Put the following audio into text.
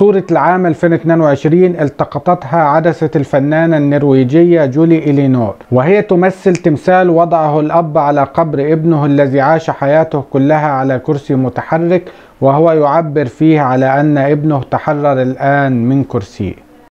صورة العام 2022 التقطتها عدسة الفنانة النرويجية جولي إلينور، وهي تمثل تمثال وضعه الأب على قبر ابنه الذي عاش حياته كلها على كرسي متحرك، وهو يعبر فيه على أن ابنه تحرر الآن من كرسيه.